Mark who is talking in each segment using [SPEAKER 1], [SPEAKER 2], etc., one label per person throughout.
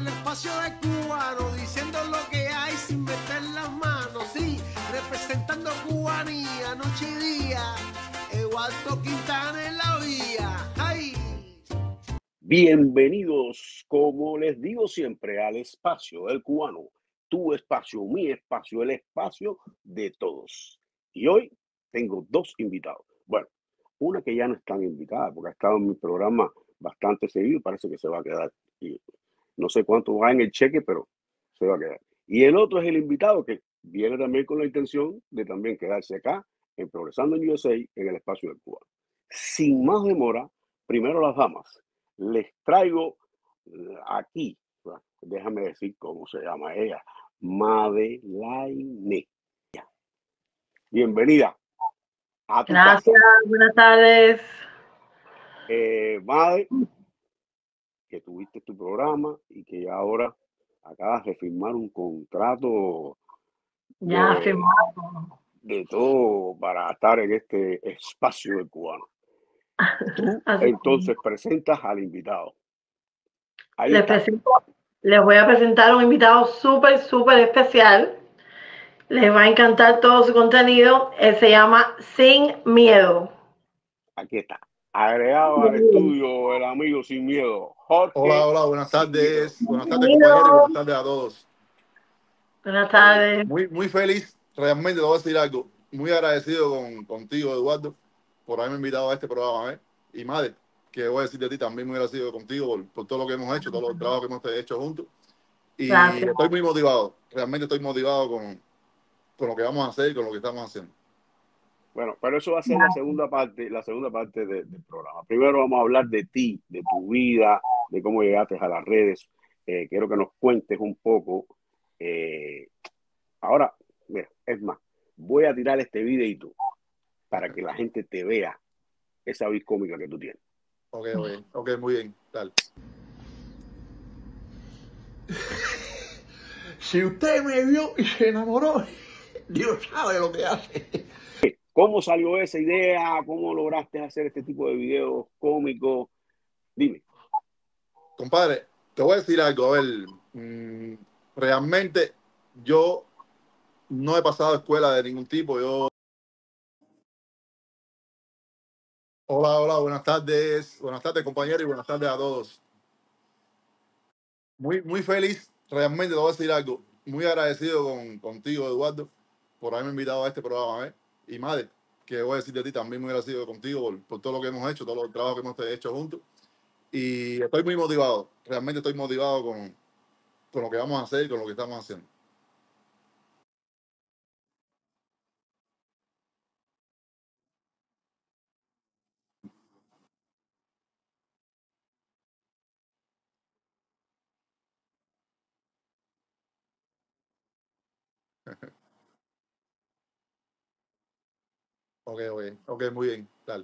[SPEAKER 1] el espacio de cubano, diciendo lo que hay sin meter las manos, sí, representando cubanía, noche y día, Eduardo Quintana en la vía, ¡ay!
[SPEAKER 2] Bienvenidos, como les digo siempre, al espacio del cubano, tu espacio, mi espacio, el espacio de todos. Y hoy tengo dos invitados. Bueno, una que ya no están invitada porque ha estado en mi programa bastante seguido, parece que se va a quedar. Y no sé cuánto va en el cheque, pero se va a quedar. Y el otro es el invitado que viene también con la intención de también quedarse acá en Progresando en USA, en el espacio del cubano. Sin más demora, primero las damas. Les traigo aquí, déjame decir cómo se llama ella, Madelaine. Bienvenida a tu
[SPEAKER 3] Gracias,
[SPEAKER 2] casa.
[SPEAKER 3] buenas tardes.
[SPEAKER 2] Made, que tuviste tu programa y que ya ahora acabas de firmar un contrato
[SPEAKER 3] Ya firmado.
[SPEAKER 2] de todo para estar en este espacio del cubano. Tú entonces presentas al invitado. Ahí está.
[SPEAKER 3] Les voy a presentar un invitado súper especial. Les va a encantar todo su contenido. Él se llama Sin Miedo.
[SPEAKER 2] Aquí está. Agregado al estudio el amigo Sin Miedo, Jorge.
[SPEAKER 4] Hola, buenas tardes. Buenas tardes, compañeros, y buenas tardes a todos.
[SPEAKER 3] Buenas tardes.
[SPEAKER 4] Muy feliz, realmente, te voy a decir algo. Muy agradecido contigo, Eduardo, por haberme invitado a este programa. Y madre, que voy a decir de ti, también muy agradecido contigo por todo lo que hemos hecho, todo el trabajo que hemos hecho juntos. Y
[SPEAKER 3] Gracias.
[SPEAKER 4] estoy muy motivado, realmente estoy motivado con lo que vamos a hacer y con lo que estamos haciendo.
[SPEAKER 2] Bueno, pero eso va a ser la segunda parte del programa. Primero vamos a hablar de ti, de tu vida, de cómo llegaste a las redes. Quiero que nos cuentes un poco. Ahora, mira, es más, voy a tirar este videito para que la gente te vea esa vis cómica que tú tienes.
[SPEAKER 4] Ok, muy bien, tal.
[SPEAKER 1] Si usted me vio y se enamoró, Dios sabe lo que hace.
[SPEAKER 2] ¿Cómo salió esa idea? ¿Cómo lograste hacer este tipo de videos cómicos? Dime.
[SPEAKER 4] Compadre, te voy a decir algo. A ver, realmente yo no he pasado escuela de ningún tipo. Hola, buenas tardes. Buenas tardes, compañeros, y buenas tardes a todos. Muy feliz, realmente, te voy a decir algo. Muy agradecido contigo, Eduardo, por haberme invitado a este programa. Y madre, que voy a decir de ti, también muy agradecido contigo por todo lo que hemos hecho, todo el trabajo que hemos hecho juntos. Y estoy muy motivado, realmente estoy motivado con lo que vamos a hacer y con lo que estamos haciendo. Ok, muy bien, dale.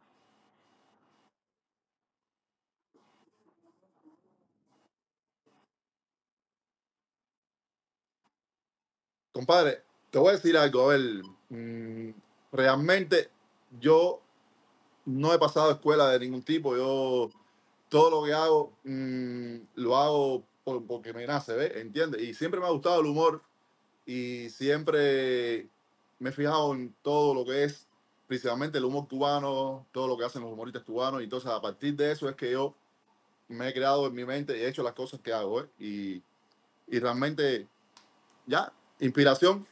[SPEAKER 4] Compadre, te voy a decir algo. A ver, realmente yo no he pasado escuela de ningún tipo. Yo todo lo que hago lo hago porque me nace, ¿ves? ¿Entiendes? Y siempre me ha gustado el humor y siempre me he fijado en todo lo que es principalmente el humor cubano, todo lo que hacen los humoristas cubanos. Y entonces a partir de eso es que yo me he creado en mi mente y he hecho las cosas que hago, ¿eh? Y realmente ya, inspiración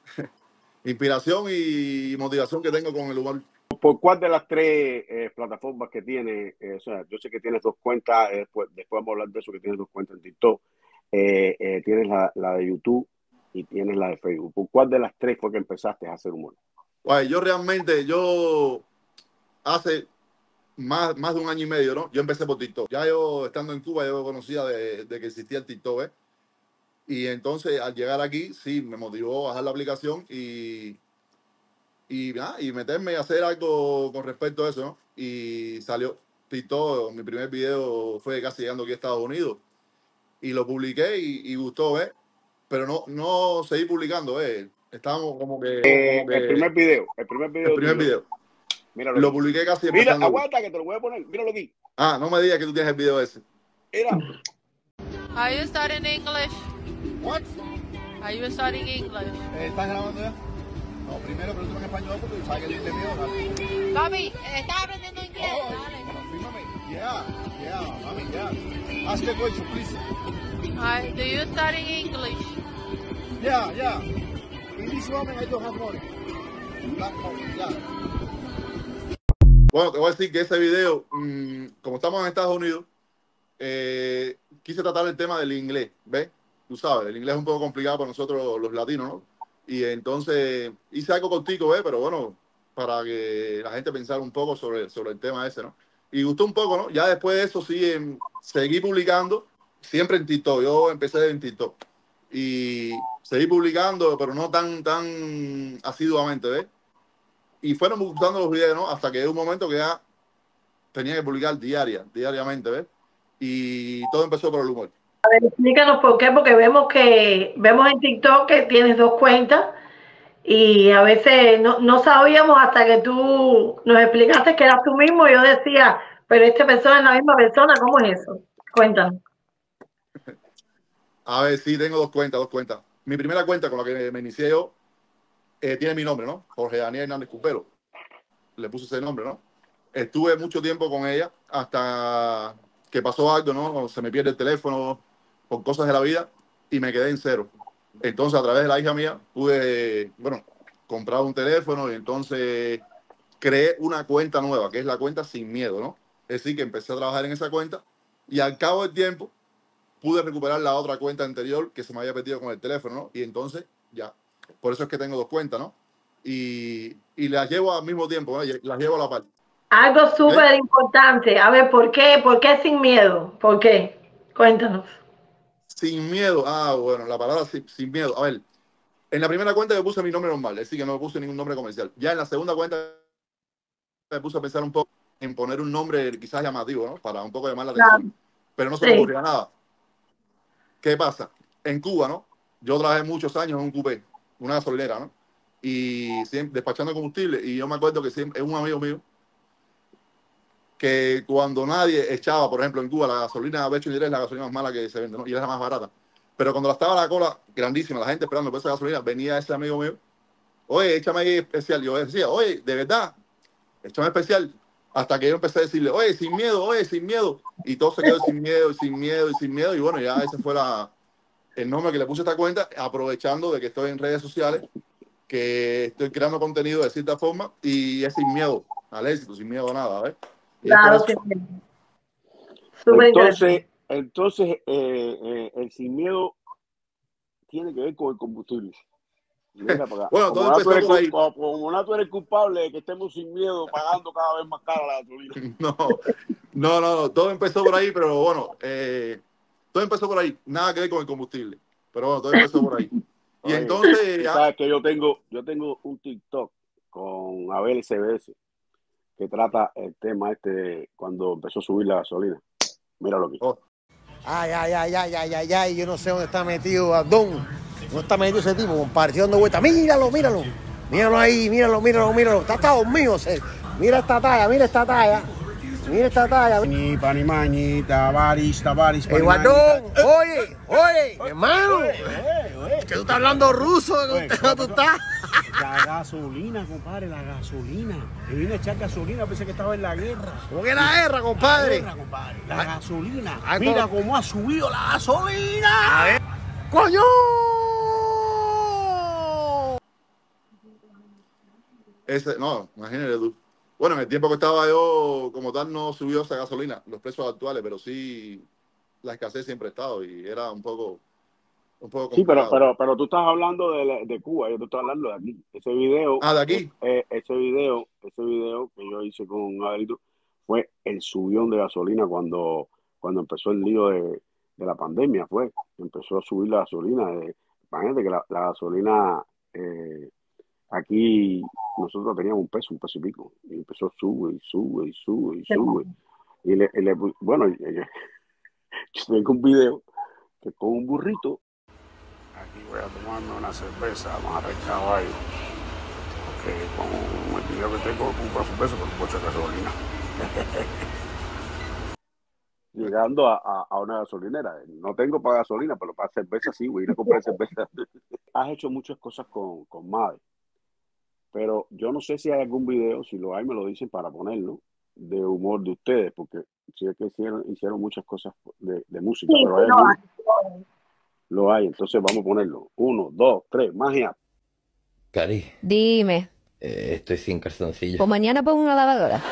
[SPEAKER 4] y motivación que tengo con el humor.
[SPEAKER 2] ¿Por cuál de las tres plataformas que tienes? O sea, yo sé que tienes dos cuentas, después vamos a hablar de eso, que tienes dos cuentas en TikTok. Tienes la de YouTube y tienes la de Facebook. ¿Por cuál de las tres fue que empezaste a hacer humor?
[SPEAKER 4] Bueno, yo hace más de un año y medio, ¿no? Yo empecé por TikTok. Ya yo, estando en Cuba, yo conocía de que existía el TikTok, ¿eh? Y entonces, al llegar aquí, sí, me motivó a bajar la aplicación y meterme a hacer algo con respecto a eso, ¿no? Y salió TikTok. Mi primer video fue casi llegando aquí a Estados Unidos. Y lo publiqué y gustó, ¿ves? Pero no seguí publicando, ¿ves? Estábamos como que...
[SPEAKER 2] El primer video.
[SPEAKER 4] El primer video.
[SPEAKER 2] Míralo
[SPEAKER 4] Lo
[SPEAKER 2] aquí.
[SPEAKER 4] publiqué casi
[SPEAKER 2] Mira,
[SPEAKER 4] empezando.
[SPEAKER 2] aguanta que te lo voy a poner. Míralo aquí.
[SPEAKER 4] No me digas que tú tienes el video ese.
[SPEAKER 2] Mira.
[SPEAKER 5] Are you studying English?
[SPEAKER 6] What?
[SPEAKER 5] Are you studying English?
[SPEAKER 6] ¿Estás grabando ya? No, primero pregúntame en español porque sabes que yo te mío.
[SPEAKER 5] Papi, ¿estás aprendiendo inglés?
[SPEAKER 6] Oh,
[SPEAKER 5] Dale.
[SPEAKER 6] fíjame. Mami, yeah. Ask the question, please.
[SPEAKER 5] Do you study English?
[SPEAKER 6] Yeah. In this moment I don't have money. Black money, yeah.
[SPEAKER 4] Bueno, te voy a decir que ese video, como estamos en Estados Unidos, quise tratar el tema del inglés, ¿ves? Tú sabes, el inglés es un poco complicado para nosotros los latinos, ¿no? Y entonces hice algo cortico, ¿ves? Pero bueno, para que la gente pensara un poco sobre el tema ese, ¿no? Y gustó un poco, ¿no? Ya después de eso sí, seguí publicando, siempre en TikTok. Yo empecé en TikTok. Y seguí publicando, pero no tan asiduamente, ¿ves? Y fueron gustando los videos, ¿no? Hasta que llegó un momento que ya tenía que publicar diariamente, ¿ves? Y todo empezó por el humor.
[SPEAKER 3] A ver, explícanos por qué, porque vemos en TikTok que tienes 2 cuentas y a veces no sabíamos hasta que tú nos explicaste que eras tú mismo. Yo decía, pero esta persona es la misma persona, ¿cómo es eso? Cuéntanos.
[SPEAKER 4] A ver, sí, tengo 2 cuentas. Mi primera cuenta con la que me inicié yo tiene mi nombre, ¿no? Jorge Daniel Hernández Cupelo. Le puse ese nombre, ¿no? Estuve mucho tiempo con ella hasta que pasó algo, ¿no? Se me pierde el teléfono por cosas de la vida y me quedé en cero. Entonces, a través de la hija mía, pude, comprar un teléfono y entonces creé una cuenta nueva, que es la cuenta Sin Miedo, ¿no? Es decir, que empecé a trabajar en esa cuenta y al cabo del tiempo pude recuperar la otra cuenta anterior que se me había perdido con el teléfono, ¿no? Y entonces, ya. Por eso es que tengo 2 cuentas, ¿no? Y las llevo al mismo tiempo, ¿no? Las llevo a la par.
[SPEAKER 3] Algo súper importante. A ver, ¿por qué Sin Miedo? ¿Por qué? Cuéntanos.
[SPEAKER 4] Sin miedo. Bueno, la palabra sin miedo. A ver, en la primera cuenta me puse mi nombre normal, es decir, que no me puse ningún nombre comercial. Ya en la segunda cuenta me puse a pensar un poco en poner un nombre quizás llamativo, ¿no? Para un poco llamar la atención.
[SPEAKER 3] Claro.
[SPEAKER 4] Pero no se me ocurría nada. ¿Qué pasa? En Cuba, ¿no? Yo trabajé muchos años en un cupé, una gasolinera, ¿no? Y siempre despachando combustible. Y yo me acuerdo que siempre es un amigo mío que cuando nadie echaba, por ejemplo, en Cuba, la gasolina Becho y Direct es la gasolina más mala que se vende, ¿no? Y es la más barata. Pero cuando estaba la cola grandísima, la gente esperando por esa gasolina, venía ese amigo mío, oye, échame ahí especial. Yo decía, oye, de verdad, échame especial. Hasta que yo empecé a decirle, oye, sin miedo. Y todo se quedó sin miedo. Y bueno, ya ese fue el nombre que le puse a esta cuenta, aprovechando de que estoy en redes sociales, que estoy creando contenido de cierta forma y es sin miedo al éxito, sin miedo a nada, ¿ves?
[SPEAKER 3] Claro, sí.
[SPEAKER 2] Entonces, el sin miedo tiene que ver con el combustible. Mira para acá.
[SPEAKER 4] Bueno, todo empezó por ahí.
[SPEAKER 2] Como tú eres culpable de que estemos sin miedo pagando cada vez más cara la gasolina.
[SPEAKER 4] No, todo empezó por ahí, pero bueno, todo empezó por ahí, nada que ver con el combustible, pero bueno, todo empezó por ahí. Y
[SPEAKER 2] oye,
[SPEAKER 4] entonces
[SPEAKER 2] sabes que yo tengo un TikTok con Abel SBS que trata el tema de cuando empezó a subir la gasolina. Míralo aquí.
[SPEAKER 7] Ay, yo no sé dónde está metido Abdón. No está metido ese tipo, compadre, dando vuelta. Míralo ahí, míralo. Está dormido, mira esta talla. Ni panimañita, baris. Guardón, oye, hermano. Que tú estás hablando ruso, tú estás.
[SPEAKER 8] La gasolina, compadre, Me vine a echar gasolina, pensé que estaba en la guerra.
[SPEAKER 7] ¿Cómo que la guerra, compadre?
[SPEAKER 8] La gasolina. Mira cómo ha subido la gasolina.
[SPEAKER 7] A ver. ¡Coño!
[SPEAKER 4] No, imagínate tú. Bueno, en el tiempo que estaba yo, como tal, no subió esa gasolina, los precios actuales, pero sí la escasez siempre ha estado y era un poco complicado.
[SPEAKER 2] Sí, pero tú estás hablando de Cuba, yo te estoy hablando de aquí. Ese video.
[SPEAKER 4] ¿De aquí?
[SPEAKER 2] Ese video que yo hice con Adelito fue el subión de gasolina cuando empezó el lío de la pandemia, empezó a subir la gasolina. Imagínate que la gasolina aquí nosotros teníamos un peso y pico, y empezó sube. Yo tengo un video que con un burrito. Aquí voy a tomarme una cerveza, vamos a arrancar caballo, porque con el dinero que tengo compro su peso por un coche de gasolina. llegando a una gasolinera. No tengo para gasolina, pero para cerveza sí, voy a ir a comprar cerveza. Has hecho muchas cosas con Made, pero yo no sé si hay algún video, si lo hay me lo dicen para ponerlo, de humor de ustedes, porque sí es que hicieron muchas cosas de música,
[SPEAKER 3] Sí,
[SPEAKER 2] pero hay
[SPEAKER 3] no,
[SPEAKER 2] alguno, lo hay, entonces vamos a ponerlo. 1, 2, 3, magia.
[SPEAKER 9] Cari,
[SPEAKER 10] Dime,
[SPEAKER 9] estoy sin calzoncillos.
[SPEAKER 10] pues mañana pongo una lavadora.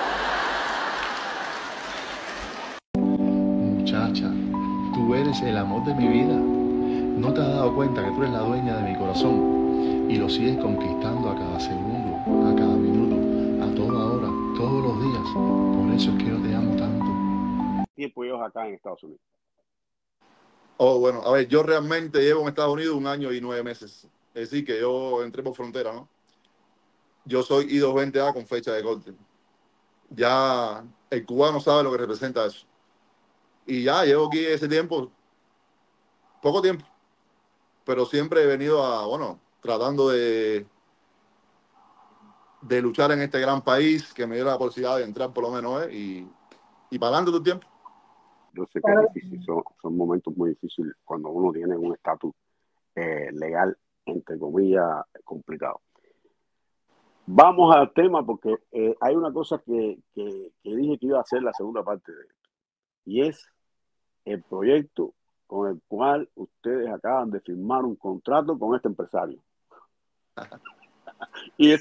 [SPEAKER 11] Muchacha, tú eres el amor de mi vida. ¿No te has dado cuenta que tú eres la dueña de mi corazón? Y lo sigues conquistando a cada segundo, a cada minuto, a toda hora, todos los días. Por eso es que yo te amo tanto.
[SPEAKER 2] Tiempo ellos acá en Estados Unidos.
[SPEAKER 4] Oh, bueno, a ver, yo realmente llevo en Estados Unidos 1 año y 9 meses. Es decir, que yo entré por frontera, ¿no? Yo soy I-220A con fecha de corte. Ya el cubano sabe lo que representa eso. Y ya llevo aquí ese tiempo, poco tiempo, pero siempre he venido tratando de luchar en este gran país que me dio la posibilidad de entrar por lo menos, y para adelante todo el tiempo.
[SPEAKER 2] Yo sé que es difícil, son momentos muy difíciles cuando uno tiene un estatus legal, entre comillas, complicado. Vamos al tema porque hay una cosa que dije que iba a hacer la segunda parte de esto, y es el proyecto con el cual ustedes acaban de firmar un contrato con este empresario. Y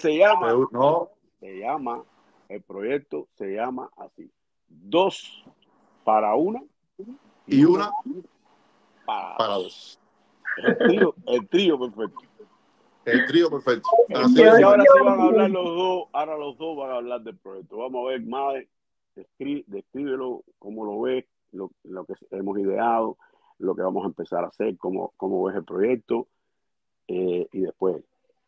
[SPEAKER 2] el proyecto se llama así: 2 para 1
[SPEAKER 4] y 1
[SPEAKER 2] para 2. El trío perfecto.
[SPEAKER 4] El trío perfecto.
[SPEAKER 2] Entonces, ahora sí van a hablar los dos. Ahora los dos van a hablar del proyecto. Vamos a ver, Made, descríbelo, cómo lo ves, lo que hemos ideado, lo que vamos a empezar a hacer, cómo ves el proyecto, y después.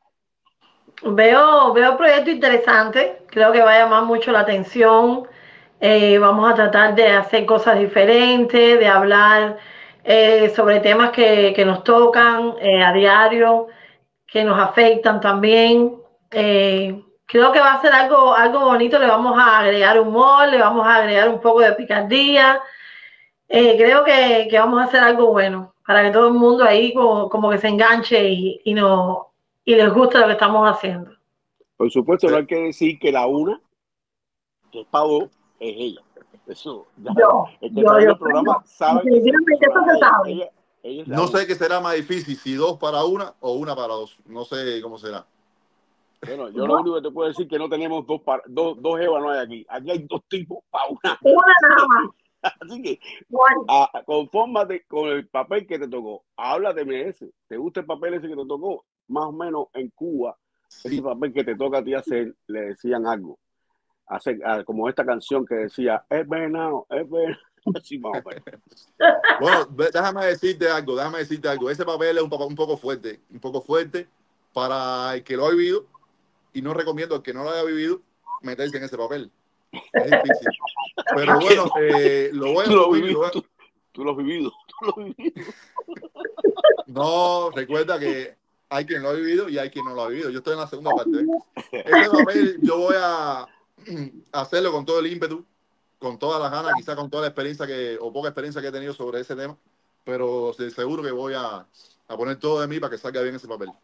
[SPEAKER 3] Veo un proyecto interesante, creo que va a llamar mucho la atención. Vamos a tratar de hacer cosas diferentes, de hablar sobre temas que nos tocan a diario, que nos afectan también. Creo que va a ser algo bonito, le vamos a agregar humor, le vamos a agregar un poco de picardía. Creo que vamos a hacer algo bueno para que todo el mundo ahí como que se enganche y les guste lo que estamos haciendo.
[SPEAKER 2] Por supuesto, no hay que decir que la una que es para 2 es ella. Eso, ya, el que trae el programa sabe que ella
[SPEAKER 4] no sé qué será más difícil, si 2 para 1 o 1 para 2. No sé cómo será.
[SPEAKER 2] Bueno, yo lo único que te puedo decir es que no tenemos dos Evas, no hay aquí. Aquí hay 2 tipos para 1.
[SPEAKER 3] Una nada más.
[SPEAKER 2] Así que confórmate con el papel que te tocó. Háblate ese. ¿Te gusta el papel ese que te tocó? Más o menos en Cuba, ese papel que te toca a ti hacer, le decían algo. Como esta canción que decía, es venado, así más o menos.
[SPEAKER 4] Bueno, déjame decirte algo. Ese papel es un poco fuerte para el que lo ha vivido, y no recomiendo al que no lo haya vivido meterse en ese papel. Es difícil. Pero bueno, lo voy a asumir.
[SPEAKER 2] Tú lo has vivido.
[SPEAKER 4] No, recuerda que hay quien lo ha vivido y hay quien no lo ha vivido. Yo estoy en la segunda parte. Ese papel yo voy a hacerlo con todo el ímpetu, con todas las ganas, quizás con toda la experiencia o poca experiencia que he tenido sobre ese tema, pero seguro que voy a poner todo de mí para que salga bien ese papel. Un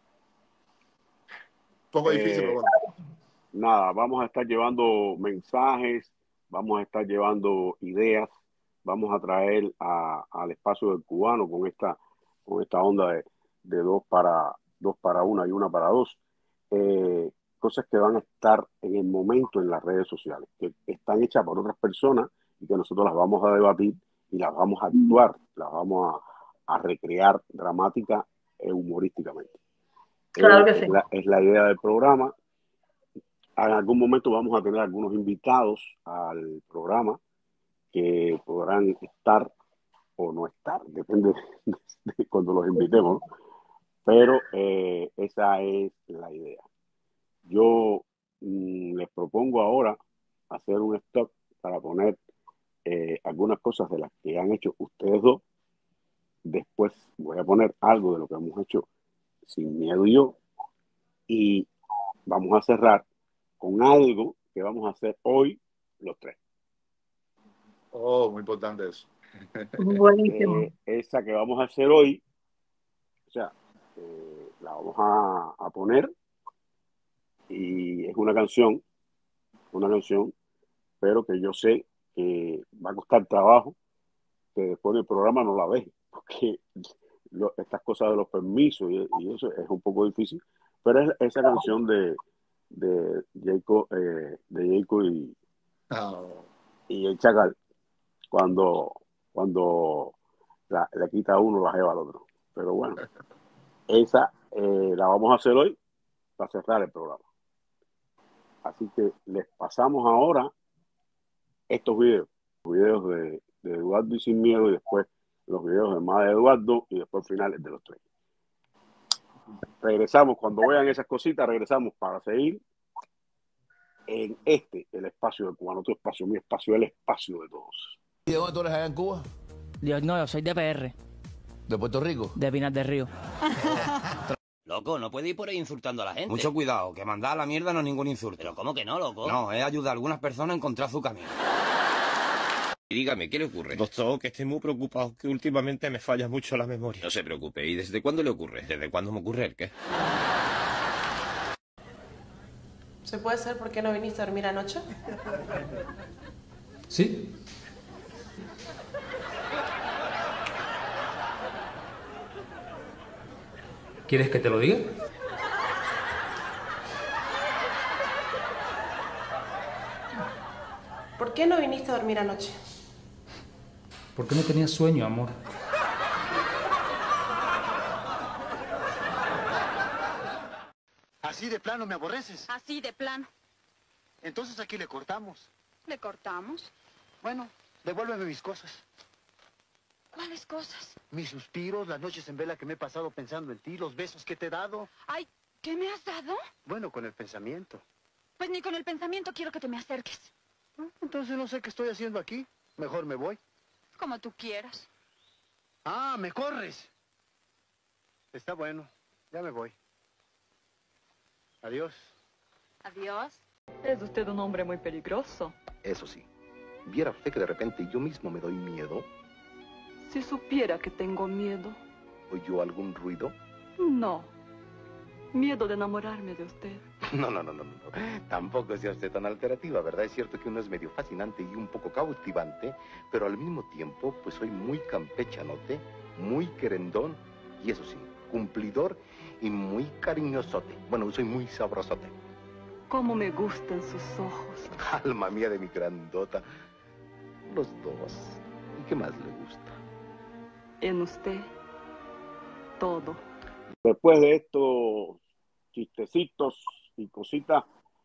[SPEAKER 4] poco difícil, pero bueno.
[SPEAKER 2] Nada, vamos a estar llevando mensajes, vamos a estar llevando ideas, vamos a traer al espacio del cubano con esta onda de 2 para 1 y 1 para 2. Cosas que van a estar en el momento en las redes sociales, que están hechas por otras personas y que nosotros las vamos a debatir y las vamos a actuar, las vamos a recrear dramática e humorísticamente.
[SPEAKER 3] Claro que sí.
[SPEAKER 2] Es la idea del programa. En algún momento vamos a tener algunos invitados al programa que podrán estar o no estar, depende de cuando los invitemos, pero esa es la idea. Yo les propongo ahora hacer un stop para poner algunas cosas de las que han hecho ustedes dos. Después voy a poner algo de lo que hemos hecho Sin Miedo y yo, y vamos a cerrar con algo que vamos a hacer hoy los 3.
[SPEAKER 4] Oh, muy importante eso.
[SPEAKER 3] Buenísimo.
[SPEAKER 2] Esa que vamos a hacer hoy, o sea, la vamos a poner y es una canción, pero que yo sé que va a costar trabajo, que después del programa no la deje, porque estas cosas de los permisos y eso es un poco difícil, pero es esa canción de Jacob y el Chacal, cuando le quita a uno la jeva al otro. Pero bueno, esa la vamos a hacer hoy para cerrar el programa. Así que les pasamos ahora estos videos de Eduardo y Sin Miedo, y después los videos de más de Eduardo, y después finales de los tres. Regresamos, cuando vean esas cositas, regresamos para seguir en el espacio del cubano, tu espacio, mi espacio, el espacio de todos.
[SPEAKER 12] ¿Y de dónde tú eres allá en Cuba?
[SPEAKER 13] Yo soy de PR.
[SPEAKER 12] ¿De Puerto Rico?
[SPEAKER 13] De Pinar del Río.
[SPEAKER 14] Loco, no puede ir por ahí insultando a la gente.
[SPEAKER 15] Mucho cuidado, que mandar a la mierda no es ningún insulto.
[SPEAKER 14] Pero ¿cómo que no, loco?
[SPEAKER 15] No, es ayudar a algunas personas a encontrar su camino.
[SPEAKER 16] Y dígame, ¿qué le ocurre?
[SPEAKER 17] Doctor, que estoy muy preocupado, que últimamente me falla mucho la memoria.
[SPEAKER 16] No se preocupe, ¿y desde cuándo le ocurre?
[SPEAKER 17] ¿Desde cuándo me ocurre el qué?
[SPEAKER 18] ¿Se puede saber por qué no viniste a dormir anoche?
[SPEAKER 19] ¿Sí? ¿Quieres que te lo diga?
[SPEAKER 18] ¿Por qué no viniste a dormir anoche?
[SPEAKER 19] ¿Por qué no tenías sueño, amor?
[SPEAKER 6] ¿Así de plano me aborreces?
[SPEAKER 20] Así de plano.
[SPEAKER 6] Entonces aquí le cortamos.
[SPEAKER 20] ¿Le cortamos?
[SPEAKER 6] Bueno, devuélveme mis cosas.
[SPEAKER 20] ¿Cuáles cosas?
[SPEAKER 6] Mis suspiros, las noches en vela que me he pasado pensando en ti, los besos que te he dado.
[SPEAKER 20] Ay, ¿qué me has dado?
[SPEAKER 6] Bueno, con el pensamiento.
[SPEAKER 20] Pues ni con el pensamiento quiero que te me acerques.
[SPEAKER 6] Entonces no sé qué estoy haciendo aquí. Mejor me voy.
[SPEAKER 20] Como tú quieras.
[SPEAKER 6] Ah, me corres. Está bueno, ya me voy. Adiós.
[SPEAKER 20] Adiós.
[SPEAKER 21] Es usted un hombre muy peligroso.
[SPEAKER 22] Eso sí, viera usted que de repente yo mismo me doy miedo.
[SPEAKER 21] Si supiera que tengo miedo.
[SPEAKER 22] ¿Oyó algún ruido?
[SPEAKER 21] No. Miedo de enamorarme de usted.
[SPEAKER 22] No. Tampoco sea usted tan alternativa, ¿verdad? Es cierto que uno es medio fascinante y un poco cautivante, pero al mismo tiempo, pues soy muy campechanote, muy querendón, y eso sí, cumplidor y muy cariñosote. Bueno, soy muy sabrosote.
[SPEAKER 21] Cómo me gustan sus ojos.
[SPEAKER 22] Alma mía de mi grandota. Los dos. ¿Y qué más le gusta?
[SPEAKER 21] En usted, todo.
[SPEAKER 2] Después de estos chistecitos y cositas,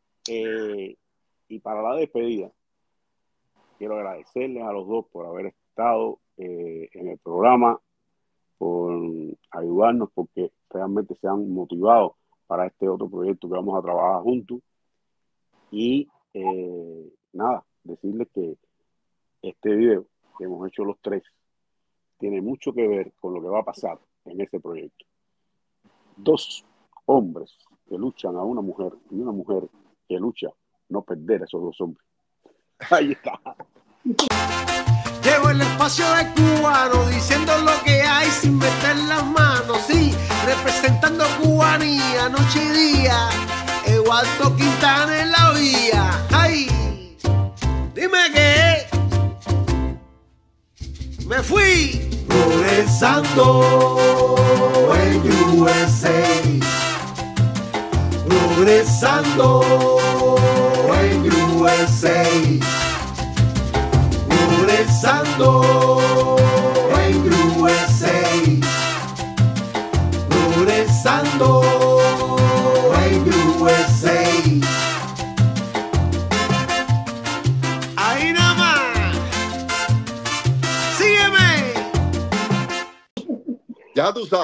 [SPEAKER 2] y para la despedida, quiero agradecerles a los dos por haber estado en el programa, por ayudarnos, porque realmente se han motivado para este otro proyecto que vamos a trabajar juntos. Y nada, decirles que este video que hemos hecho los tres tiene mucho que ver con lo que va a pasar en este proyecto. Dos hombres que luchan a una mujer y una mujer que lucha no perder a esos dos hombres. Ahí está.
[SPEAKER 1] Llevo el espacio de cubano diciendo lo que hay sin meter las manos, sí, representando cubanía noche y día, Eduardo Quintana en la vía. ¡Ay! Dime qué. Me fui progresando en USA, progresando en USA, progresando en USA, progresando en USA. Ahí nada más. Sígueme.
[SPEAKER 4] Ya tú sabes.